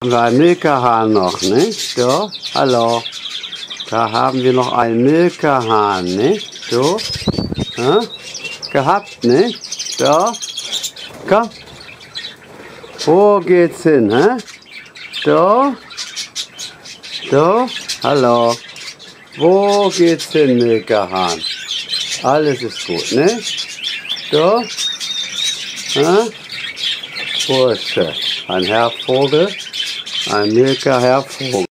Haben wir einen Milkerhahn noch, ne? So, hallo. Da haben wir noch einen Milkerhahn, ne? So, gehabt, ne? So, komm. Wo geht's hin, hä? So, so, hallo. Wo geht's hin, Milkerhahn? Alles ist gut, ne? So, Bursche, ein Herrvogel, ein Milkerherrvogel.